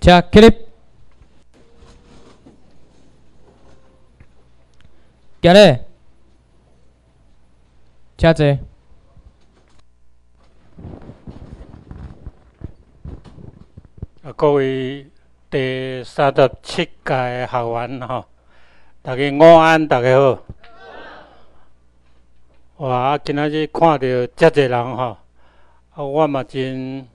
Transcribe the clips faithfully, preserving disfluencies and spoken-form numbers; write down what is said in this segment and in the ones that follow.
车起立，行咧，车坐。 啊，各位第三十七届学员吼，大家午安，大家好。哇！今仔日看到遮侪人吼，啊，我嘛真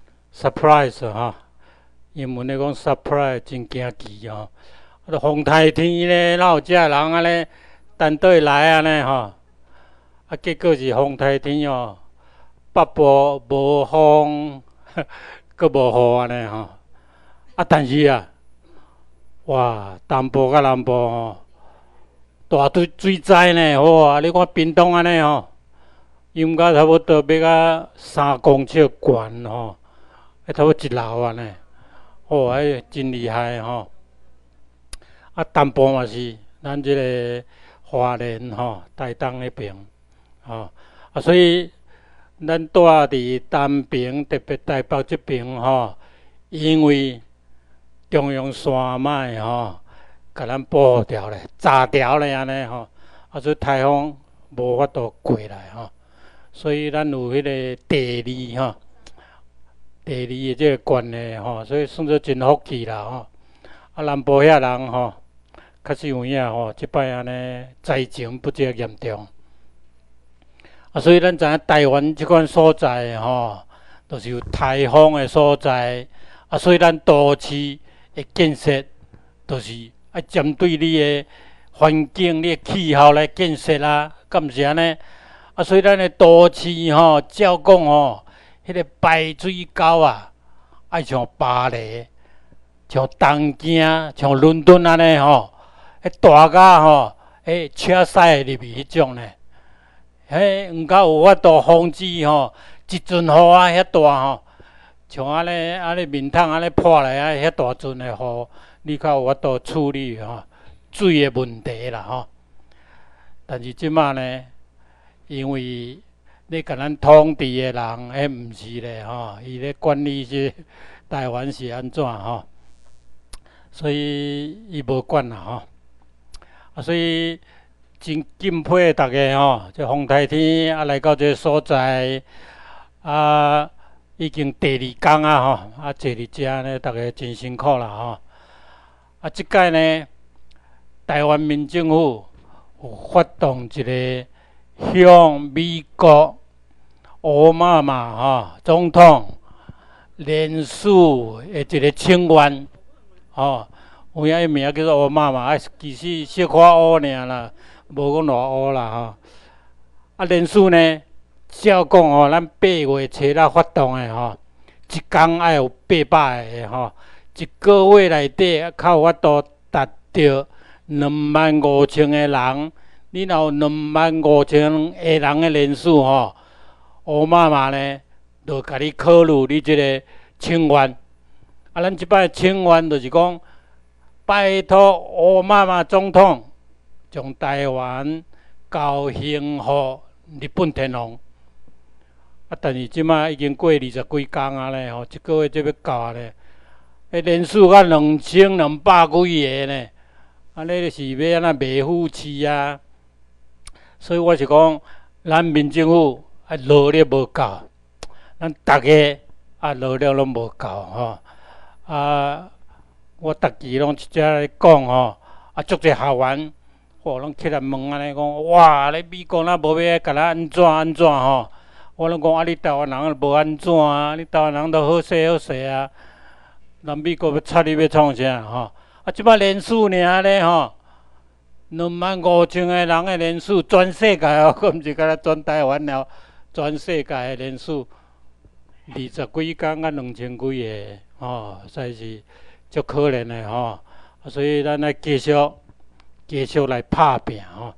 surprise 吼。英文咧讲 surprise 真惊奇吼。啊，风台天咧，哪有遮人安尼单对来安尼吼？啊，结果是风台天哦，北部无风，阁无雨安尼吼。啊，但是啊，哇，东部甲南部吼。大堆水灾呢，哇！你看屏东安尼吼，淹到差不多要到三公尺悬吼，还差不多一楼安尼，哦，迄真厉害吼。啊，东部嘛是，咱即个花莲吼、台东迄边，吼啊，所以咱住伫东平，特别台北即边吼，因为中央山脉吼。甲咱保护掉咧，炸掉咧安尼吼，啊，所以台风无法度过来吼，所以咱有迄个地理吼，地理的即个关系吼，所以算做真福气啦吼。啊，南部遐人吼，确实有影吼，即摆安尼灾情不遮严重，啊，所以咱知影台湾即款所在吼，都是有台风的所在，啊，所以咱都市的建设都是。啊，针对你的环境、你的气候来建设啦，敢毋是安尼？啊，所以咱的都市吼，照讲吼，迄个排水沟啊，爱像巴黎、像东京、像伦敦安尼吼，迄大甲吼，迄车驶入去迄种呢，迄毋够有法度防止吼，一阵雨啊遐大吼，像安尼安尼面桶安尼破来啊，遐大阵的雨。你较有法度处理吼水的问题啦吼，但是即马呢，因为你甲咱统治的人，迄毋是咧吼，伊咧管理这台湾是安怎吼，所以伊无管啦吼，啊，所以真敬佩大家吼，这风台天啊来到这个所在啊，已经第二天啊吼，啊坐伫遮呢，大家真辛苦啦吼。啊，即届呢，台湾民政府有发动一个向美国奥巴马吼总统联署的一个请愿，吼，有影伊名叫做奥巴马，啊，其实小可乌尔啦，无讲偌乌啦吼。啊，联署呢，照讲吼，咱八月初啦发动的吼，一天爱有八百个吼。一个月内底，较有法度达到两万五千个人。你若有两万五千个人的人数吼，奥巴马呢，就甲你考虑你即个请愿。啊，咱即摆请愿就是讲，拜托奥巴马总统将台湾交幸互日本天皇。啊，但是即摆已经过二十几天啊咧吼，一个月才要到啊咧。迄人数甲两千两百几个呢，安尼是要安怎卖虎饲啊？所以我是讲，咱民政府啊努力无够，咱大家啊努力拢无够吼。啊，我逐期拢一直来讲吼，啊，足侪学员，吼，拢起来问安尼讲，哇，咧美国若无要甲咱安怎安怎吼？我拢讲啊，你台湾人无安怎啊？你台湾人都好势好势啊！咱美国要插你要创啥吼？啊，即摆人数尔咧吼，两万五千个人的人数，全世界哦，佫毋是敢若全台湾了，全世界的人数二十几天啊，两千几个吼，实在是足可怜的吼。所以咱来继续继续来拍拼吼。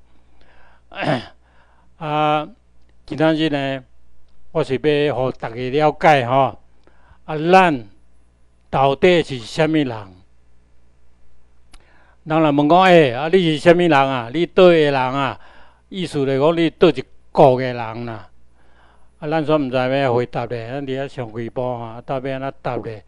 啊，今仔日呢，我是要互大家了解吼，啊，咱。到底是虾米人？人来问讲，诶、欸，啊，你是虾米人啊？你倒个人啊？意思来讲，你倒一国个人啦、啊。啊，咱煞毋知要回答咧，咱伫遐上微博啊，到尾安怎答咧？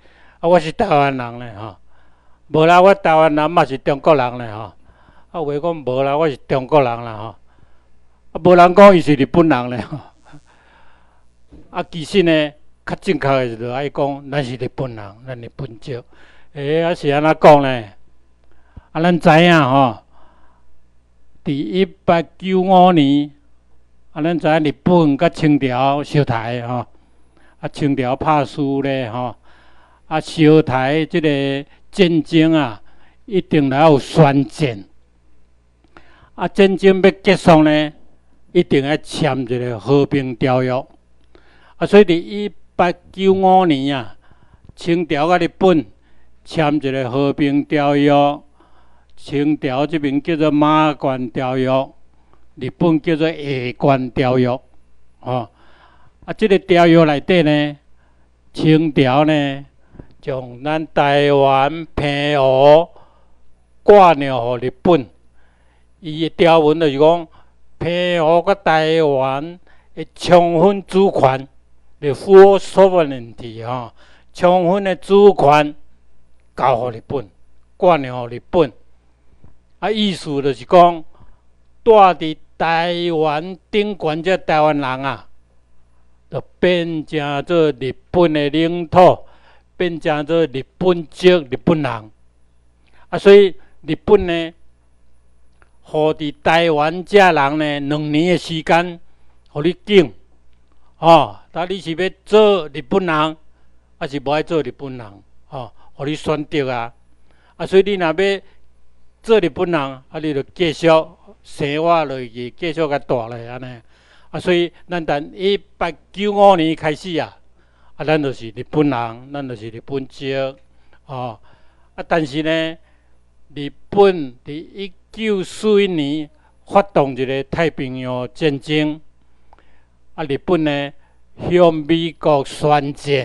啊，我是台湾人咧吼，无啦，我台湾人嘛是中国人咧吼，啊，话讲无啦，我是中国人啦吼，啊，无人讲伊是日本人咧吼，啊，其实呢，较正确诶就爱讲咱是日本人，咱日本籍，诶，啊是安怎讲咧？啊，咱知影吼，伫一八九五年，啊，咱知影日本甲清朝相台吼，啊，清朝拍输咧吼。啊，小台即个战争啊，一定来有宣战。啊，战争要结束呢，一定要签一个和平条约。啊，所以伫一八九五年啊，清朝甲日本签一个和平条约。清朝这边叫做马关条约，日本叫做下关条约。哦，啊，这个条约内底呢，清朝呢。将咱台湾澎湖割让予日本，伊的条文就是讲，澎湖甲台湾的充分主权，就 full sovereignty 吼，充分的主权交予日本，割让予日本。啊，意思就是讲，住伫台湾顶悬这台湾人啊，就变成做日本的领土。变成做日本籍日本人，啊，所以日本呢，互伫台湾这人呢，两年的时间，互你拣，哦，但你是要做日本人，还是无爱做日本人，哦，互你选择啊，啊，所以你若要做日本人，啊，你就继续生活落去，继续甲住落安尼，啊，所以咱等一八九五年开始啊。啊，咱就是日本人，咱就是日本籍，哦，啊，但是呢，日本伫一九四一年发动一个太平洋战争，啊，日本呢向美国宣战，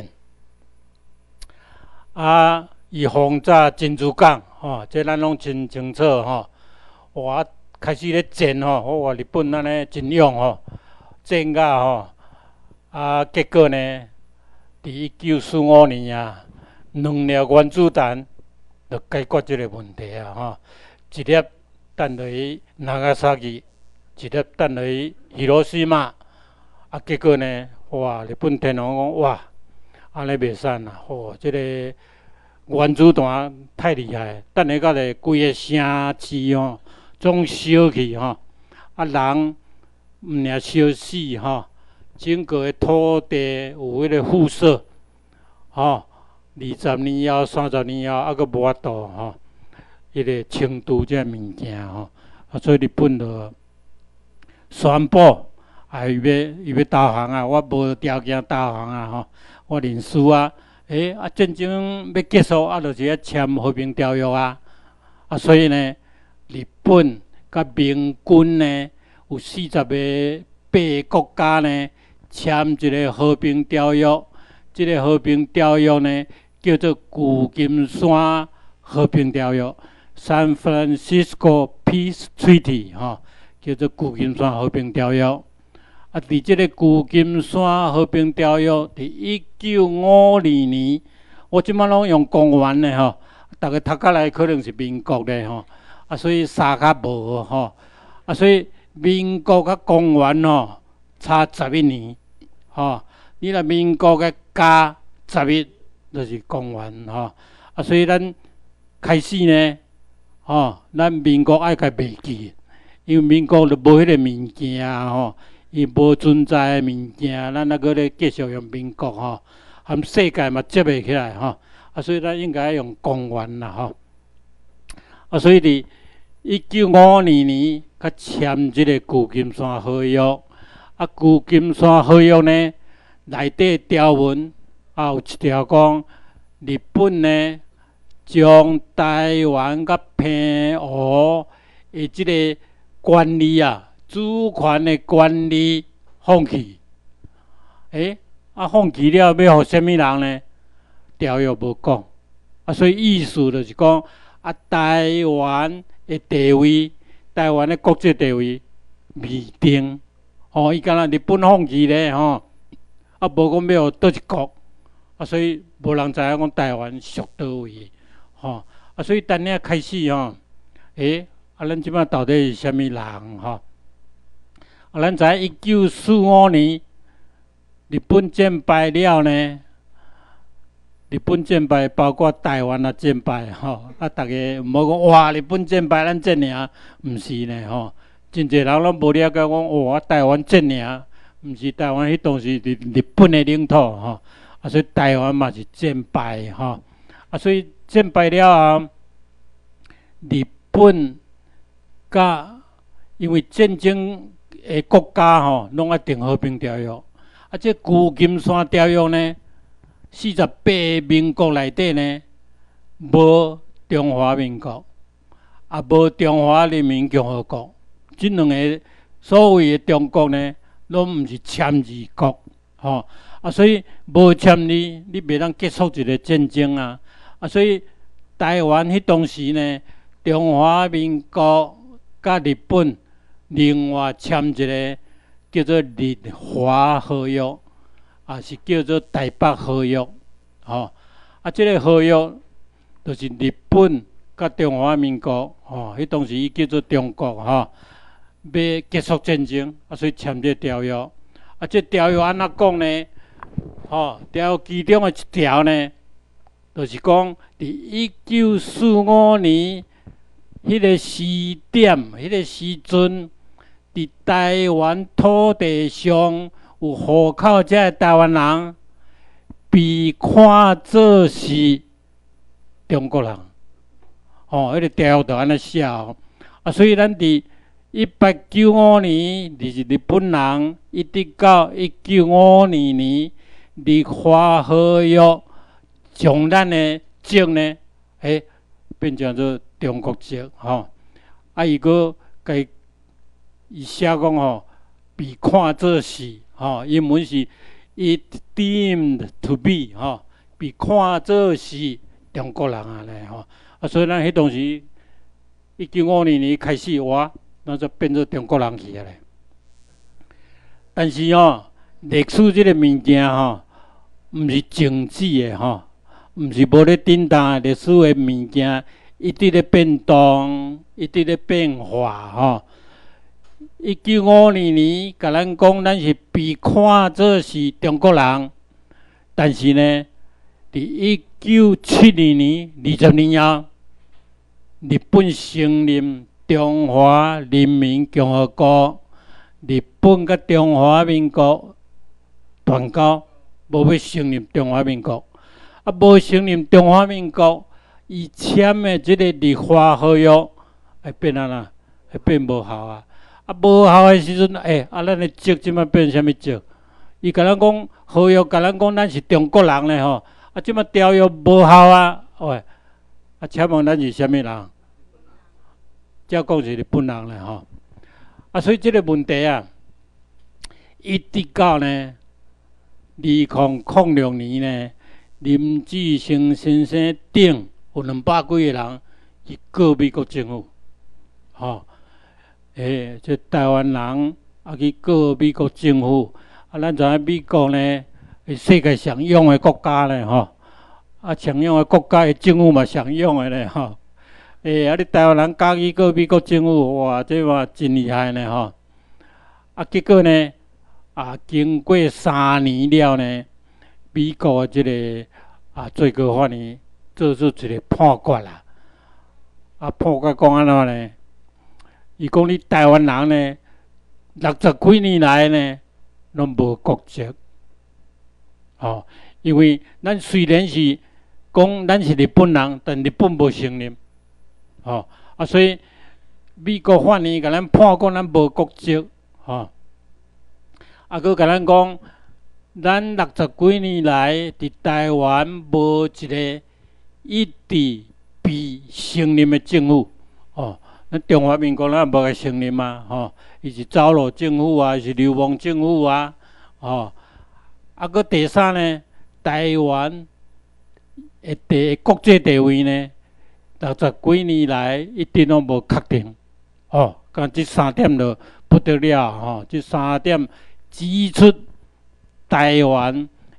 啊，伊轰炸珍珠港，吼、哦，这咱拢真清楚吼。哇，开始咧战吼，我话日本安尼真勇吼，战甲吼，啊，结果呢？伫一九四五年啊，两粒原子弹就解决这个问题啊！吼，一粒弹落去长崎萨基，一粒弹落去希罗西马。啊，结果呢，哇！日本天皇讲哇，安尼袂使啦！吼，这个原子弹太厉害，等下到咧规个城市哦，总烧去吼，啊人毋领烧死吼。整个的土地有迄个辐射，吼、哦，二十年后、三十年后，还阁无法度吼，迄、那个清除这物件吼，啊，所以日本就宣布，啊，伊要伊要投降啊，我无条件投降啊，吼，我认输啊，诶、欸，啊，战争要结束，啊，就是要签和平条约啊，啊，所以呢，日本甲盟军呢，有四十个八个国家呢。签一个和平条约，这个和平条约呢叫做旧金山和平条约 （San Francisco Peace Treaty） 吼，叫做旧金山和平条约。啊，伫这个旧金山和平条约，伫一九五二年，我即摆拢用公元的吼，大家读起来可能是民国的吼，啊，所以差较无吼，啊，所以民国甲公元吼。差十一年，吼、哦！你若民国个加十一，就是公元吼。啊，所以咱开始呢，吼、哦，咱民国爱甲袂记，因为民国就无迄个物件吼，伊无存在的物件，咱还阁咧继续用民国吼，含世界嘛接袂起来吼。啊，所以咱应该用公元啦吼。啊，所以伫一九五二年，甲签即个旧金山合约。啊，旧金山合约呢，内底条文啊有一条讲，日本呢将台湾甲澎湖的即个管理啊，主权的管理放弃。诶，啊放弃了要互什么人呢？条约无讲。啊，所以意思就是讲，啊台湾的地位，台湾的国际地位未定。哦，伊敢若日本放弃咧吼，啊无讲要倒一国， 啊，所以无人知影讲台湾属倒位，吼、啊，所以等下开始吼，诶、啊，咱即摆到底是啥物人吼？啊，咱知影一九四五年日本战败了呢，日本战败包括台湾也战败吼，啊，逐个毋好讲哇，日本战败咱这尔，毋是呢吼，真侪人拢无了解讲哇，台湾这尔，毋是台湾迄当时日日本的领土吼。啊，所以台湾嘛是战败吼，啊，所以战败了后，日本甲因为战争的国家吼，拢爱订和平条约。啊，这旧金山条约呢，四十八个民国内底呢，无中华民国，啊，无中华人民共和国，这两个所谓的中国呢，拢毋是签字国，吼。啊，所以无签你，你袂当结束一个战争啊！啊，所以台湾迄当时呢，中华民国甲日本另外签一个叫做日华合约，啊是叫做台北合约，吼、哦。啊，这个合约就是日本甲中华民国，吼、哦，迄当时伊叫做中国，吼、哦，要结束战争，啊，所以签这条约。啊，这条约安怎讲呢？吼、哦，条其中的一条呢，就是讲，伫一九四五年迄个时点、迄个时阵，伫台湾土地上有户口遮的台湾人，被看作是中国人。哦，迄、那个条就安尼写哦。啊，所以咱伫一八九五年，就是日本人，一直到一九五二年。日华合约将咱的籍呢，诶，变成做中国籍吼。啊，伊个甲伊写讲吼，被看作是吼，英文是 it deemed to be 吼，被看作是中国人啊咧吼。啊，所以咱迄当时一九五二年开始哇，咱就变做中国人去啊咧。但是吼，历史即个物件吼。毋是静止的吼，毋是无咧震动历史的物件，一直咧变动，一直咧变化吼。一九五二年，甲咱讲咱是被看作是中国人，但是呢，伫一九七二年二十年后，日本承认中华人民共和国，日本甲中华民国断交。无要承认中华民国，啊，无承认中华民国，伊签的即个日华合约会变安那？会变无效啊！啊，无效的时阵，诶、欸，啊，咱的籍即摆变啥物籍？伊甲咱讲合约，甲咱讲咱是中国人咧吼，啊，即摆条约无效啊！喂，啊，请问咱是啥物人？照讲是日本人咧吼，啊，所以即个问题啊，一直到呢。二零零六年呢，林志升先生顶有两百几个人去告美国政府，吼、哦，诶，这台湾人啊去告美国政府，啊，咱知影美国呢，是世界上勇的国家咧，吼、哦，啊，上勇的国家的政府嘛上勇的咧，吼、哦，诶，啊，你台湾人敢去告美国政府，哇，这嘛真厉害呢，吼、哦，啊，结果呢？啊，经过三年了呢，美国的这个啊最高法院做出一个判决啦。啊，判决讲安怎呢？伊讲你台湾人呢，六十几年来呢，拢无国籍。哦，因为咱虽然是讲咱是日本人，但日本无承认。哦，啊，所以美国法院甲咱判讲咱无国籍，哦。啊，佮甲咱讲，咱六十几年来伫台湾无一个一直被承认的政府，哦，咱中华民国咱无个承认嘛，吼、哦，伊是走路政府啊，是流氓政府啊，哦，啊，佮第三呢，台湾的地国际地位呢，六十几年来一直拢无确定，哦，讲这三点就不得了，吼、哦，这三点。指出台湾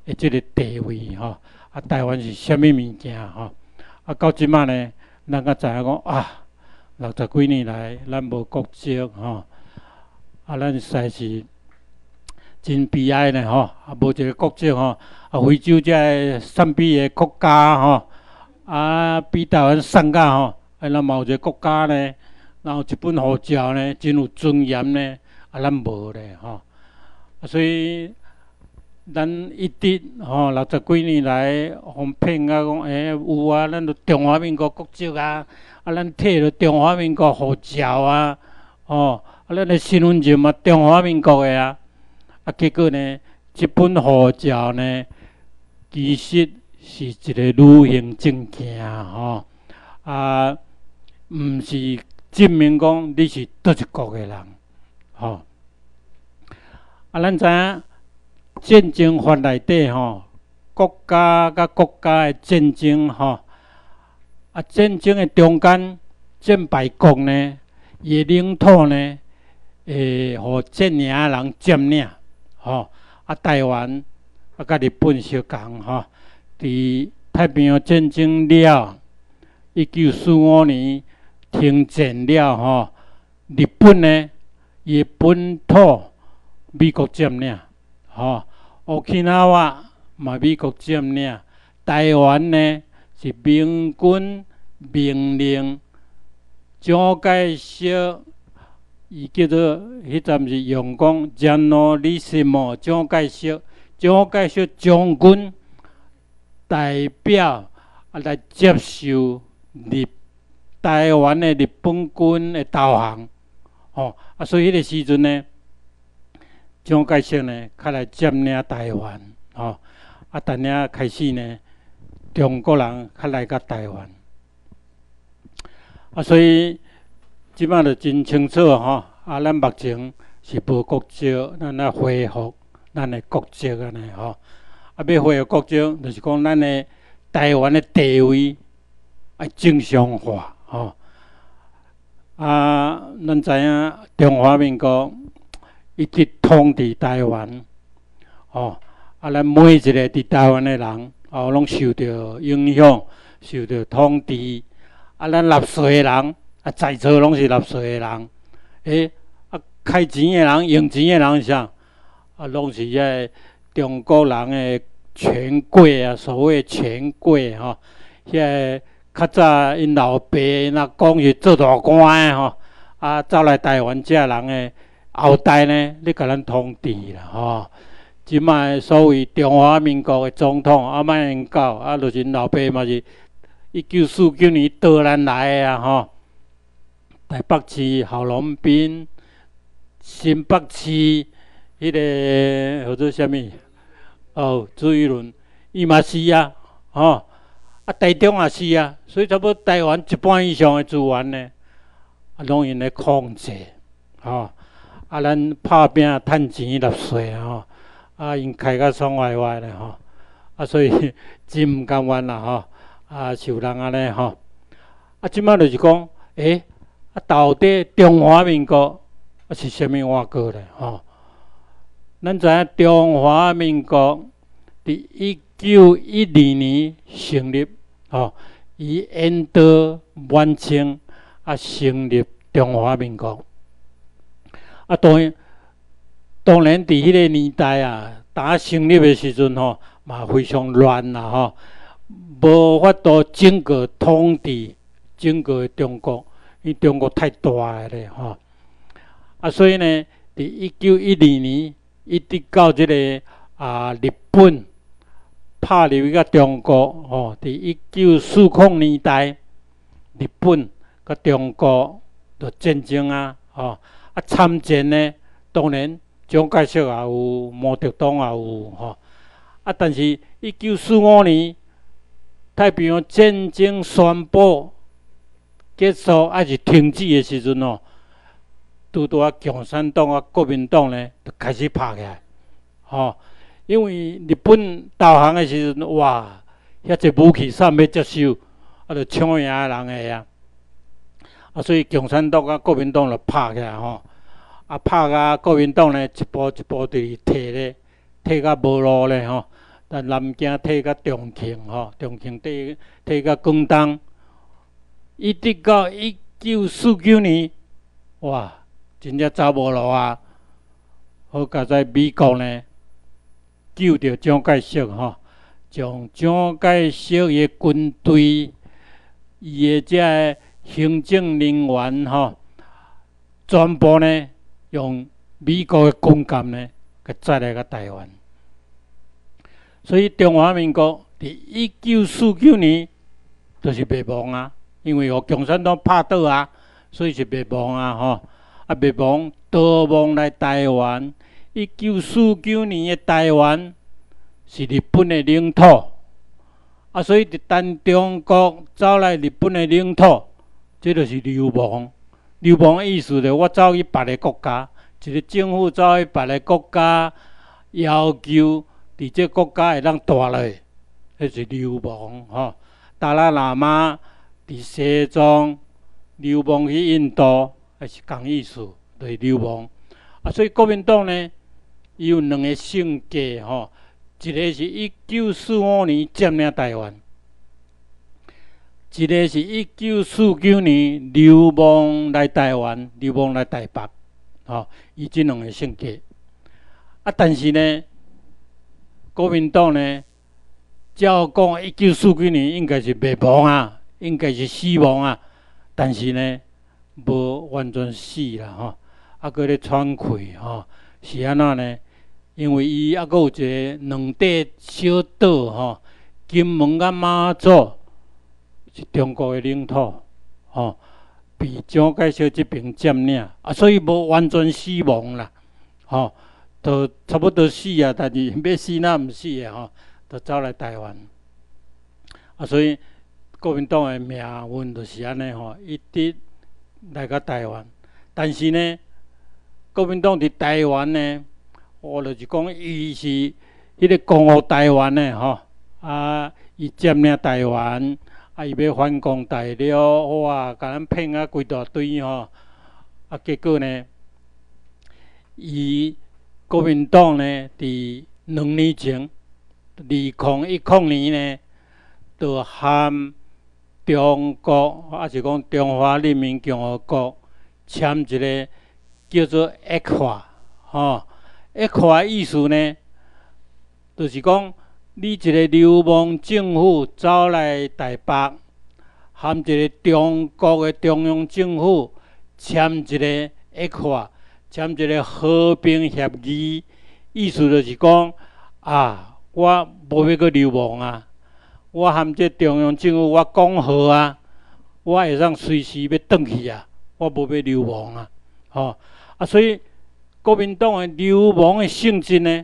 的即个地位吼，啊，台湾是虾米物件吼？啊，到即摆呢，咱才知影讲啊，六十几年来咱无国籍吼，啊，咱实在是真悲哀呢吼，啊，无一个国籍吼，啊，非洲这个善比的国家吼，啊，比台湾善甲吼，啊，咱嘛有一个国家呢，然后一本护照呢，真有尊严呢，啊，咱无咧吼，啊，所以。咱一直吼六十几年来，互骗啊讲，诶、欸、有啊，咱著中华民国国籍啊，啊，咱摕着中华民国护照啊，吼，啊，咱的身份证嘛中华民国的啊，啊，结果呢，即本护照呢，其实是一个旅行证件吼，啊，毋是证明讲你是倒一国的人，吼，啊，咱知影。战争法内底吼，国家甲国家的战争吼，啊，战争的中间，战败国呢，伊的领土呢，会互战赢的人占领，吼，啊，台湾啊，甲日本相共吼，伫太平洋战争了，一九四五年停战了吼，日本呢，伊的本土美国占领，吼。沖縄嘛美国占领，台湾呢是民军命令蒋介石，伊叫做迄阵是用讲 Generalissimo 蒋介石，蒋介石将军代表啊来接受日台湾的日本军的投降，吼啊，所以迄个时阵呢。蒋介石呢，较来占领台湾，吼、哦，啊，等下开始呢，中国人较来到台湾，啊，所以即摆就真清楚吼，啊，咱目前是无国籍，咱来恢复咱的国籍安尼吼，啊，要恢复国籍，就是讲咱的台湾的地位要正常化，吼、哦，啊，咱知影中华民国。一直统治台湾，哦，啊，咱每一个伫台湾的人，哦，拢受到影响，受到统治。啊，咱纳税的人，啊，在座拢是纳税的人，诶，啊，开钱的人、用钱的人啥，啊，拢是遐中国人的权贵啊，所谓权贵吼，遐较早因老爸、因阿公是做大官的吼，啊，走来台湾遮人的。后代呢，你甲咱统治啦，吼！即摆所谓中华民国的总统阿曼英九，啊，就是因老爸嘛是一九四九年倒咱来的啊，吼！台北市郝龙斌，新北市迄、那个叫做啥物？哦，朱一伦，伊嘛是啊，吼！啊，台中也是啊，所以差不多台湾一半以上的资源呢，啊，拢因咧控制，吼！啊，咱拍拼趁钱纳税吼，啊，因开甲爽歪歪咧吼，啊，所以真毋甘愿啦吼，啊，受人安尼吼，啊，即摆就是讲，诶、欸，啊，到底中华民国啊是虾米外国咧吼？咱知影中华民国伫一九一二年成立，吼，以延岛满清啊成立中华民国。啊，当然，当然，伫迄个年代啊，打成立的时阵吼，嘛非常乱啦吼，无法度整个统治整个中国，因为中国太大个咧吼。啊，所以呢，伫一九一二年一直到即、这个啊日本拍入甲中国吼，伫一九四零年代，日本甲中国就战争啊，吼。啊，参战呢，当然蒋介石也有，毛泽东也有吼。啊，但是一九四五年太平洋战争宣布结束，还是停止的时阵哦，拄拄啊，共产党啊、国民党呢，就开始拍起来，吼。因为日本投降的时阵，哇，遐济武器啥要接收，啊，就抢赢人个啊。啊，所以共产党啊、国民党就拍起来吼。啊，拍甲国民党呢，一步一步伫摕咧，摕甲无路咧吼， 但南京退到重庆吼，重庆退退到广东，一直到一九四九年，哇，真正走无路啊！好佳在美国呢，救着蒋介石吼，将蒋介石的军队，伊的这行政人员吼，全部呢用美国的军舰呢，给载来到台湾。所以中华民国伫一九四九年就是灭亡啊，因为互共产党拍倒啊，所以是灭亡啊吼。啊，灭亡逃亡来台湾。一九四九年的台湾是日本的领土，啊，所以伫单中国走来日本的领土，这就是流亡。流亡的意思就是我走去别个国家，一个政府走去别个国家，要求伫这国家会当住落，迄是流亡吼。达赖喇嘛伫西藏流亡去印度，也是同意思，就是流亡。啊，所以国民党呢，伊有两个性格吼，一个是一九四五年占领台湾，一个是一九四九年流亡来台湾，流亡来台北，吼，伊即两个性格。啊，但是呢，国民党呢，照讲一九四九年应该是灭亡啊，应该是死亡啊，但是呢，无完全死啦吼，啊，搁咧喘气吼，是安怎呢？因为伊还佫有一个两块小岛吼，金门甲马祖是中国的领土吼，被蒋介石这边占领啊，所以无完全死亡啦吼，都差不多死啊，但是要死那毋死的吼，就走来台湾啊，所以国民党的命运就是安尼吼，一直来到台湾，但是呢，国民党伫台湾呢。我就是讲，伊是迄个攻护台湾的吼，啊，伊占领台湾，啊，伊要反攻大陆，哇，甲咱骗啊规大堆吼，啊，结果呢，伊国民党呢，伫两年前，二零一零年呢，就和中国，啊是讲中华人民共和国签一个叫做《A C F A》吼。A C F A 意思呢，就是讲你一个流亡政府走来台北，和一个中国的中央政府签一个 A C F A， 签一个和平协议，意思就是讲啊，我无要阁流亡啊，我和这中央政府我讲好啊，我会当随时要转去啊，我无要流亡啊，吼啊，所以。国民党的流亡的性质呢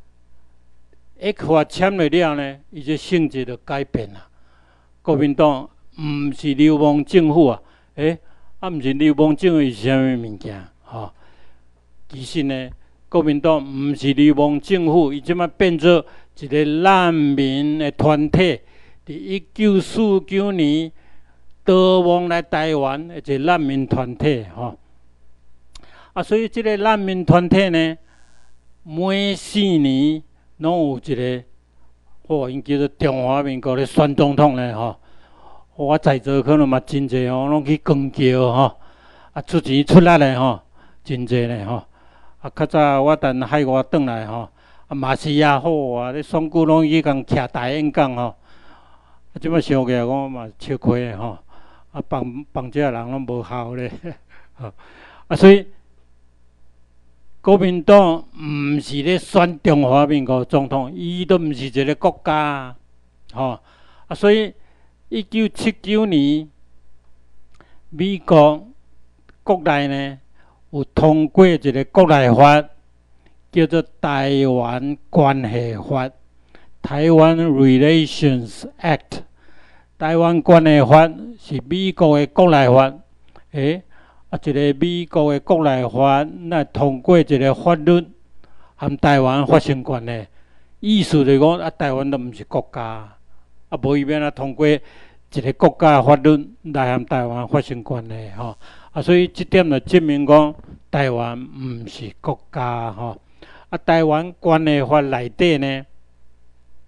，A C F A 签了了呢，伊这性质就改变了。国民党毋是流亡政府啊，诶、欸，啊毋是流亡政府是啥物物件？吼、哦，其实呢，国民党毋是流亡政府，伊即摆变做一个难民的团体。伫一九四九年逃亡来台湾的一个难民团体，吼、哦。啊，所以这个难民团体呢，每四年拢有一个，哦，因叫做中华民国的选总统咧，吼、哦。我在座可能嘛真济哦，拢去光叫吼，啊出钱出力咧吼，真济咧吼。啊，较早我等海外转来吼，啊嘛是也好啊，咧双久拢去共徛大演讲吼。啊，即摆想起来我嘛吃亏诶吼，啊帮帮这人拢无效咧，吼。啊，所以。国民党毋是咧选中华民国总统，伊都毋是一个国家，吼啊！所以一九七九年，美国国内呢有通过一个国内法，叫做《台湾关系法》（台湾 Relations Act）。台湾关系法是美国的国内法，诶。啊，一个美国的国内法，那通过一个法律，和台湾发生关系，意思就是讲啊，台湾都毋是国家，啊，无伊要啊通过一个国家的法律来和台湾发生关系，吼，啊，所以这点就证明讲台湾毋是国家，吼，啊，台湾关系法内底呢，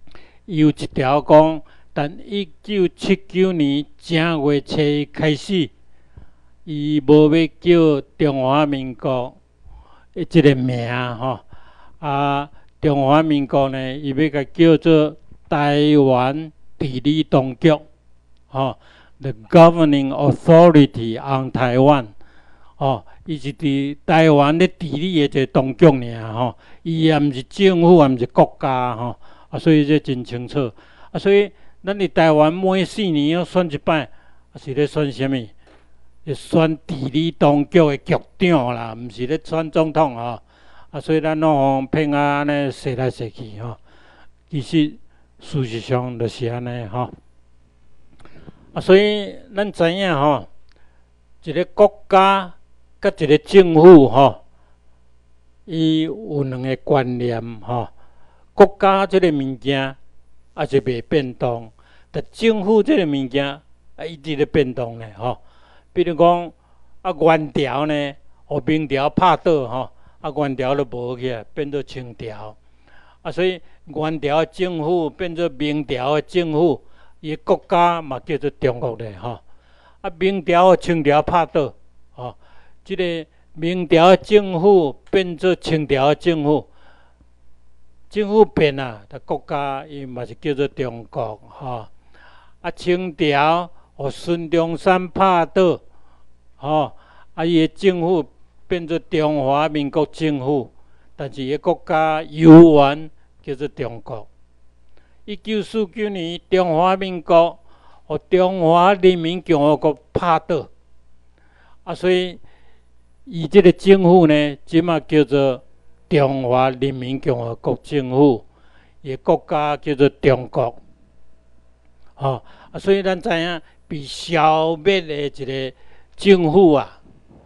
有一条讲，但一九七九年正月初一开始，伊无要叫中华民国的即个名吼，啊，中华民国呢，伊要甲叫做台湾地理当局，吼 ，The Governing Authority on Taiwan， 吼，伊是伫台湾咧地理的一个当局尔吼，伊也毋是政府，也毋是国家吼，啊，所以这真清楚，啊，所以咱伫台湾每四年要选一摆，啊，是咧选啥物？咧选地理当局的局长啦，毋是咧选总统吼。啊，所以咱拢互骗啊安尼说来说去吼，其实事实上就是安尼吼。啊，所以咱知影吼，一个国家甲一个政府吼，伊有两个观念吼。国家即个物件也是袂变动，但政府即个物件啊一直咧变动咧吼。比如讲啊，元朝呢，互明朝拍倒吼。啊，元朝都无去啊，变做清朝。啊，所以元朝的政府变做明朝的政府，伊国家嘛叫做中国咧吼。啊，明朝和清朝拍倒，吼，即、这个明朝的政府变做清朝的政府，政府变啊，但国家伊嘛是叫做中国吼。啊，清朝和孙中山拍倒，吼，啊，伊的政府变做中华民国政府，但是伊国家悠远叫做中国。一九四九年，中华民国和中华人民共和国拍倒，啊，所以伊即个政府呢，即马叫做中华人民共和国政府，伊国家叫做中国。吼、哦，啊，所以咱知影被消灭的一个政府啊。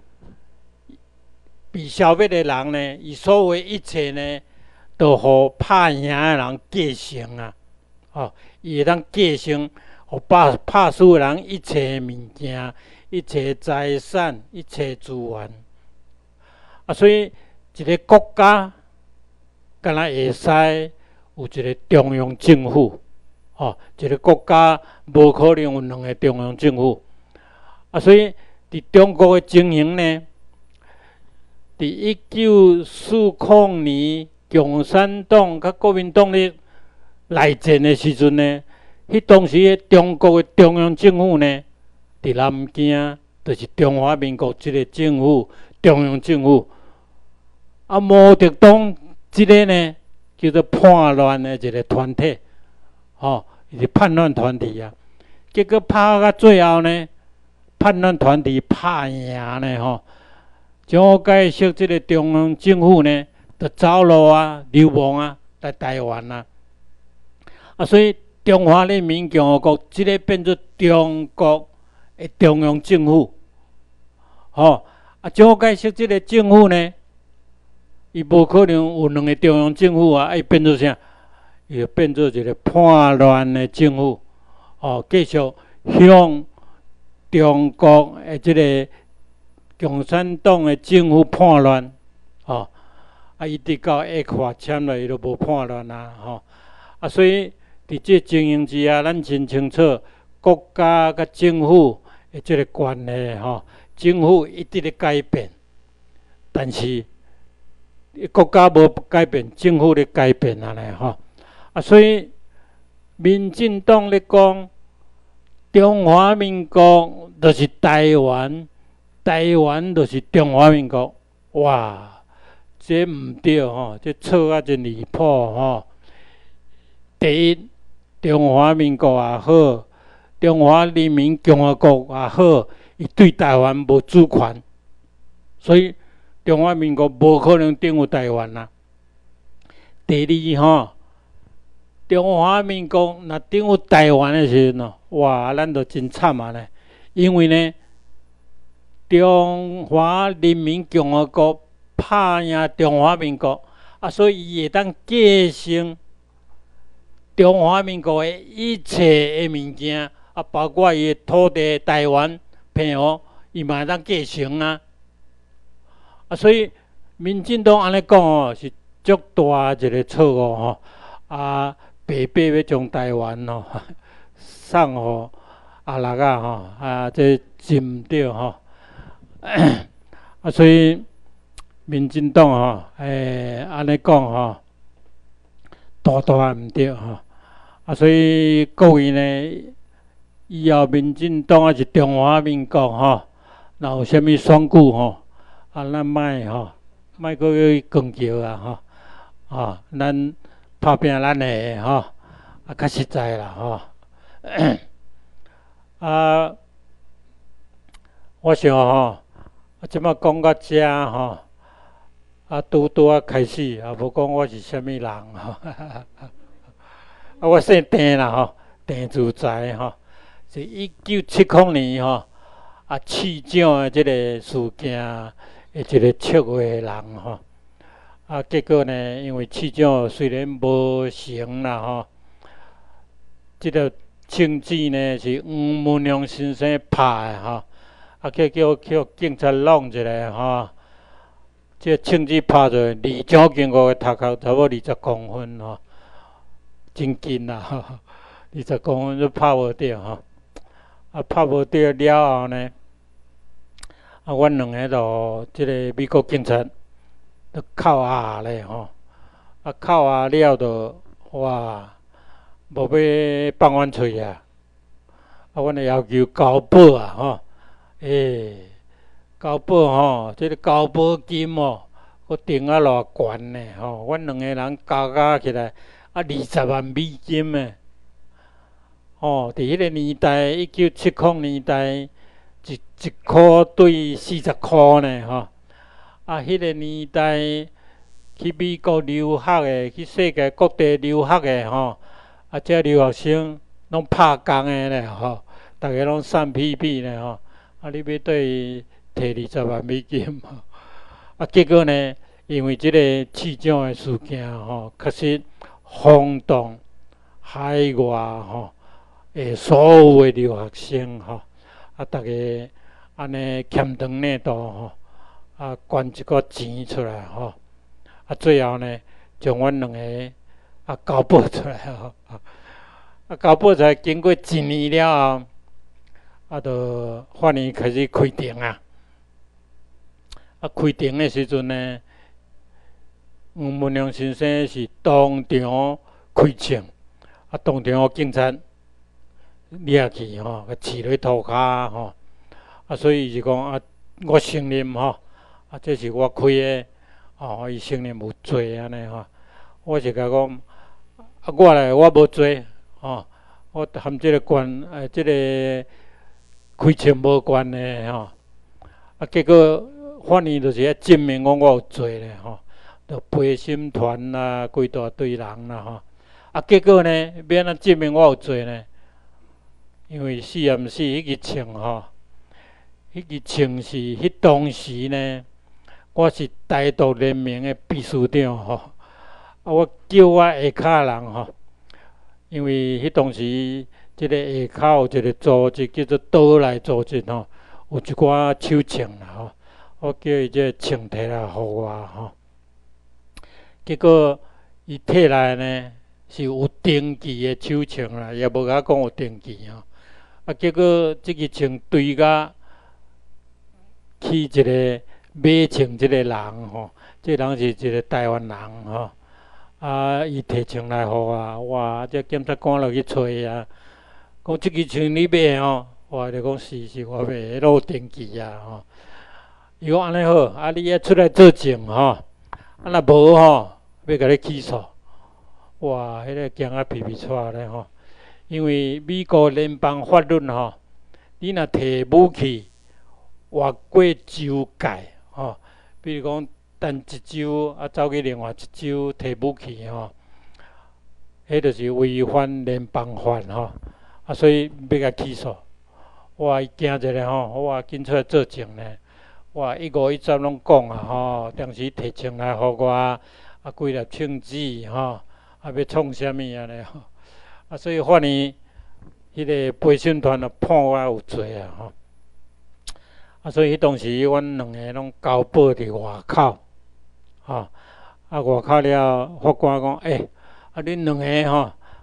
被消灭的人呢，伊所有一切呢，都互拍赢的人继承啊！哦，伊会当继承，互拍拍输的人一切物件、一切财产、一切资源。啊，所以一个国家，敢若会使有一个中央政府。哦，一个国家无可能有两个中央政府。啊，所以伫中国的情形呢？伫一九四零年，共产党甲国民党咧内战的时阵呢，迄当时的中国的中央政府呢，伫南京，就是中华民国即个政府，中央政府。啊，毛泽东即个呢，叫做叛乱的一个团体，吼，伊是叛乱团体啊。结果拍到最后呢，叛乱团体拍赢呢，吼。蒋介石这个中央政府呢，就走路啊、流亡啊，来台湾啊。啊，所以中华人民共和国这个变做中国的中央政府。吼、哦，啊，蒋介石这个政府呢，伊无可能有两个中央政府啊，伊变做啥？伊变做一个叛乱的政府。哦，继续向中国的这个。共产党的政府叛乱，吼、哦，啊，一直到一块签了，伊都无叛乱啊，吼、哦，啊，所以伫这情形之下，咱真清楚国家甲政府的这个关系，吼、哦，政府一直咧改变，但是国家无改变，政府咧改变安尼，吼，啊，所以民进党咧讲中华民国就是台湾。台湾就是中华民国，哇，这毋对吼，这错啊真离谱吼。第一，中华民国也好，中华人民共和国也好，伊对台湾无主权，所以中华民国无可能登有台湾啦。第二吼，中华民国若登有台湾的时阵，哇，咱就真惨啊咧，因为呢。中华人民共和国拍赢中华民国，啊，所以伊会当继承中华民国的一切的物件，啊，包括伊的土地、台湾、澎湖，伊嘛会当继承啊。啊，所以民进党安尼讲哦，是足大一个错误吼。啊， 白白要将台湾吼送互阿六啊吼啊，这真毋对吼。啊，所以民进党吼，诶，安尼讲吼，大大毋对吼。啊，所以各位呢，以后民进党还是中华民国吼，若有啥物选举吼，啊，咱莫吼，莫搁去攻击啊吼，啊，咱拍拼咱的吼，啊，较实在啦吼。啊，我想吼。啊，即摆讲到遮吼，啊，拄拄啊开始，啊，无讲我是啥物人吼。啊，我姓郑啦吼，郑自在吼，是一九七零年吼，啊，市长的即个事件的一个策划人吼。啊，结果呢，因为市长虽然无成啦吼，即个枪支呢是黄文亮先生拍的吼。啊，叫叫叫警察弄一下吼，这枪支拍着二掌经过的头壳，差不多二十公分吼，真近啦吼，二十公分都拍无着吼。啊，拍无着了后呢，啊，阮两个就即个美国警察都扣押咧吼，啊，扣押了就哇，无要放阮出去啊，啊，阮就要求交保啊吼。诶，交保吼，即、这个交保金哦，佫定啊偌悬呢吼！阮两个人加加起来啊，二十万美金诶！哦，伫迄个年代，一九七零年代，一一箍对四十箍呢吼！啊，迄个年代去美国留学诶，去世界各地留学诶吼，啊，遮留学生拢拍工诶咧吼，逐个拢送屁屁咧吼！啊！你要对伊摕二十万美金吼，啊！结果呢，因为即个市长的事件吼，确实轰动海外吼，诶，所有的留学生吼，啊，逐个安尼欠长内度吼，啊，捐一个钱出来吼，啊，最后呢，将阮两个啊交保出来吼，啊，交保出来，经过一年了后。啊，就法院开始开庭啊！啊，开庭的时阵呢，黄文亮先生是当场开枪，啊，当场互警察掠去吼，甲刺落涂骹吼。啊，所以是讲啊，我承认吼，啊，这是我开的，哦，伊承认有罪安尼吼。我是甲讲，啊，我咧我无罪，吼，我含即个关诶，即个。开枪无关的吼，啊，结果法院就是要证明讲我有罪咧吼，就陪审团啦，规大堆人啦吼，啊，结果呢，要安怎证明我有罪呢？因为死也毋死，迄支枪吼，迄支枪是迄当时呢，我是台独联盟的秘书长吼，啊，我叫我下骹人吼，因为迄当时。即个下骹有一个组织叫做岛内组织吼，有一寡手枪啦吼，我叫伊即个枪摕来互我吼。结果伊摕来呢是有登记的手枪啦，也无甲讲有登记吼。啊，结果即支枪对甲去一个买枪即个人吼，即个人是一个台湾人吼。啊，伊摕枪来互我，哇！这检察官落去找啊。讲即支枪你买吼，我就讲是是我买，迄有登记啊吼。伊讲安尼好，啊你还出来作证吼，啊若无吼，要甲你起诉。哇，迄个惊啊皮皮喘咧吼，因为美国联邦法律吼，你若摕武器越过州界吼，比如讲等一州啊走去另外一州摕武器吼，迄就是违反联邦法吼。啊，所以要甲起诉，哇！伊惊一下吼，我紧出来作证呢。哇！一五一十拢讲啊吼，当时摕枪来互我，啊，几粒枪子吼，啊要创啥物安尼吼？啊，所以法院迄个陪审团就判我有罪啊吼。啊，所以迄当时阮两个拢交保伫外口，吼，啊外口了，法官讲，诶、欸，啊恁两个吼。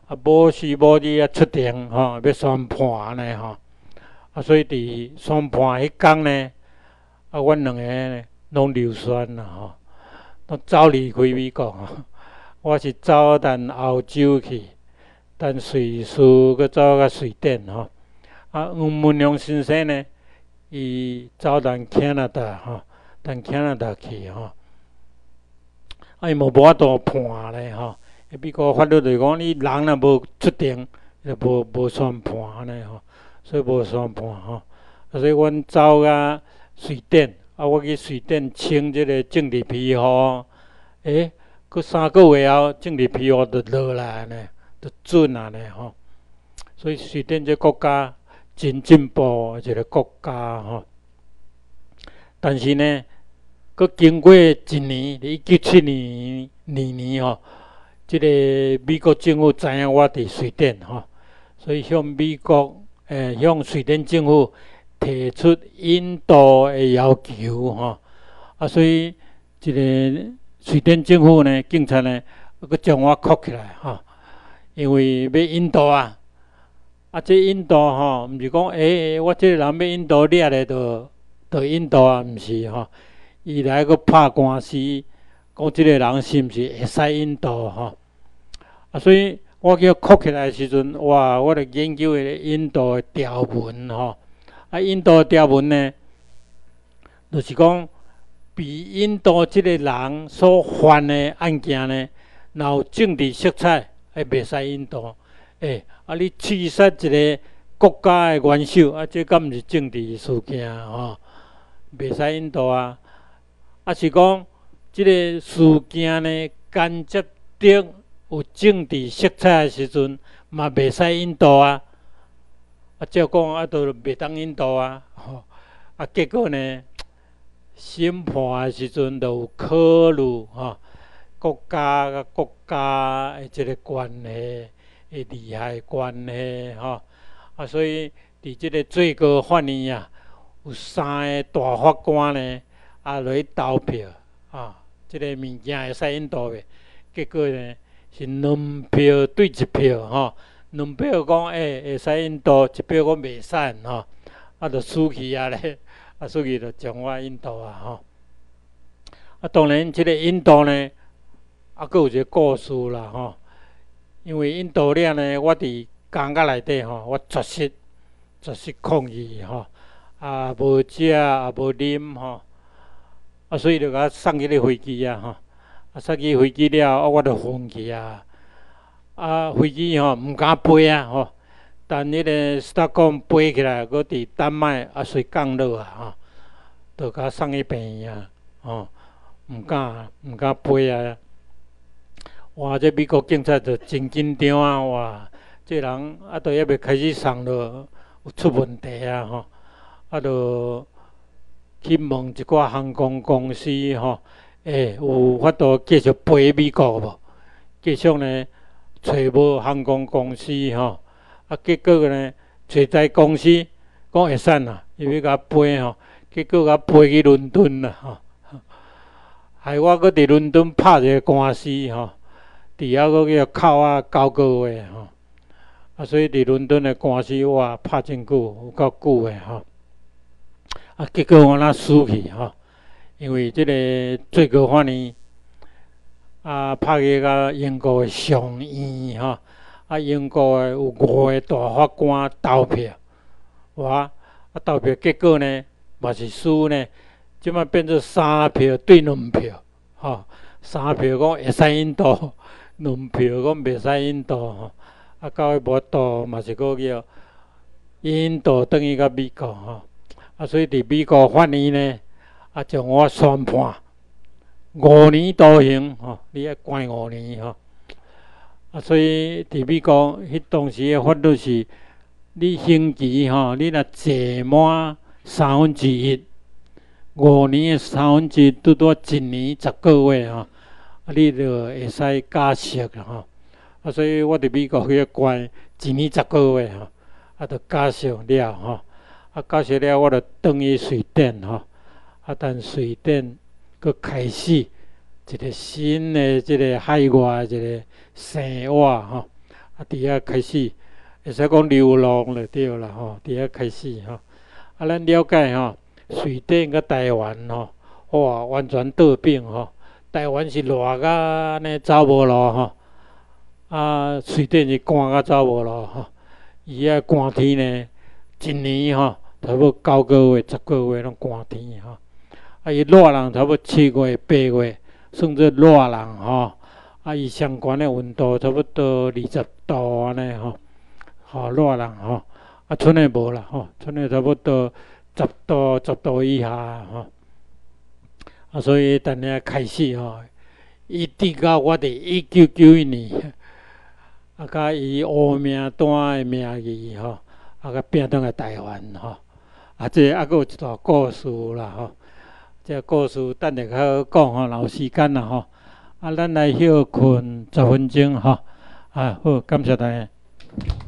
啊无时无地啊出庭吼，要宣判呢吼，啊所以伫宣判迄天呢，啊阮两个呢拢流酸啦吼，都走离开美国吼，我是走咱澳洲去，咱瑞士佮走到瑞典吼，啊黄文良先生呢，伊走咱加拿大吼，咱加拿大去吼。啊，伊无无法度判咧吼，美国法律就讲，你人若无出庭，就无无宣判安尼吼，所以无宣判吼。啊，所以阮走到瑞典，啊，我去瑞典请即个政治庇护，诶，佮三个月后，政治庇护就落来呢，就准啊呢吼。所以瑞典这国家真进步一个国家吼，但是呢。佮经过一年，一九七年年年吼，即、这个美国政府知影我伫瑞典吼，所以向美国诶、呃、向瑞典政府提出引渡诶要求吼，啊，所以即个瑞典政府呢，警察呢，佮将我铐起来吼，因为要引渡啊，啊，这引渡吼，毋是讲诶，我这个人要引渡掠咧，就就引渡啊，毋是吼。伊来个拍官司，讲即个人是毋是会使引渡吼？啊，所以我叫铐起来时阵，哇，我咧研究迄个引渡诶条文吼。啊，引渡诶条文呢，就是讲被引渡即个人所犯诶案件呢，若有政治色彩，会袂使引渡。诶、欸，啊，你刺杀一个国家诶元首，啊，这敢毋是政治事件吼？袂使引渡啊。啊，是讲即个事件呢，间接着有政治色彩的时阵，嘛袂使引渡啊。啊，照讲啊，都袂当引渡啊。吼，啊，结果呢，审判的时阵，就有考虑吼，国家甲国家的即个关系，的利害关系吼。啊，所以伫即个最高法院啊，有三个大法官呢。啊，落去投票啊，即、这个物件会使引渡袂？结果呢是两票对一票吼，两票讲诶会使引渡，一票讲袂使吼，啊，就输去啊咧，啊，输去就将我引渡啊吼。啊，当然即个引渡呢，啊，佫有一个故事啦吼，因为引渡了呢，我伫监狱内底吼，我绝食，绝食抗议吼，啊，无食也无啉吼。啊，所以就甲送去咧飞机啊，吼！啊，送去飞机了，啊，我就昏去啊。啊，飞机吼毋敢飞啊，吼！但迄个斯德哥尔摩飞起来，搁伫丹麦啊，随降落啊，吼！就甲送去病院啊，吼！毋敢毋敢飞啊！哇，这美国警察就真紧张啊！哇，这人啊，都还袂开始送落，有出问题啊，吼！啊，就。去问一寡航空公司吼，诶、欸，有法度继续飞美国无？继续呢，找无航空公司吼，啊，结果呢，找在公司讲会使啦，伊要甲飞吼，结果甲飞去伦敦啦吼，害我搁伫伦敦拍一个官司吼，伫遐搁叫扣啊九个月吼，啊，所以伫伦敦的官司我拍真久，有够久的吼。啊，结果我若输去吼，因为即个最高法院啊，拍去到英国的上院吼，啊，英国的有五个大法官投票，哇，啊投票结果呢，嘛是输呢，即摆变做三票对两票，吼，三票讲会使引渡，两票讲袂使引渡吼，啊，到尾无渡嘛是搁叫引渡转去到美国吼。啊，所以伫美国法院呢，啊，将我宣判五年徒刑吼，你要关五年吼。啊，所以伫美国迄当时的法律是，你刑期吼，你若坐满三分之一，五年的三分之一拄拄一年十个月吼，啊，你就会使假释吼。啊，所以我伫美国去关一年十个月吼，啊，就假释了吼。啊，假释了，我就转去瑞典吼。啊，但瑞典佫开始一个新的即个海外一个生活吼。 啊，伫遐开始，会使讲流浪就对啦吼，伫遐开始吼。啊，咱了解吼，瑞典甲台湾吼，哇，完全倒变吼。台湾是热甲安尼走无路吼，啊，瑞典是寒甲走无路吼。伊遐寒天呢，一年吼，差不多九个月、十个月拢寒天吼。啊，伊热人差不多七月、八月，算做热人吼。啊，伊上悬的温度差不多二十度安尼吼，吼热人吼。啊，剩的无啦吼，剩的差不多十度、十度以下吼。啊，所以等下开始吼，一直到我伫一九九一年，啊，甲伊乌名单的名义吼，啊，甲拼倒来台湾吼。啊，这还佫有一段故事啦吼。这故事等下较好讲吼，若有时间啦吼。啊，咱来休困十分钟吼。啊，好，感谢大家。